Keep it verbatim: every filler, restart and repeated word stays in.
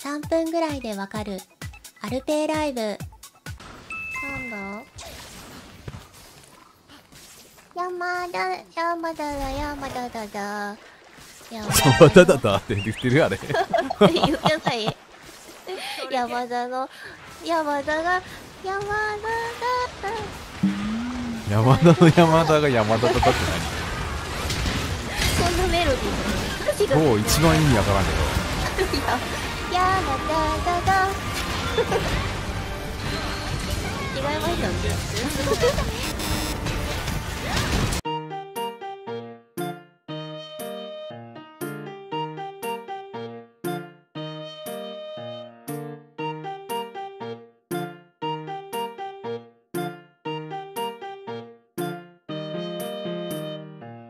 さんぷんぐらいでわかるアルペイライブ。なんだ山田山田だ山田だだ山田だだって言ってるあれ言ってない山田の山田が山田だ山田の山田が山田だだってそんなメロディー何？もう一番意味わからんけど山田だだ違いましたね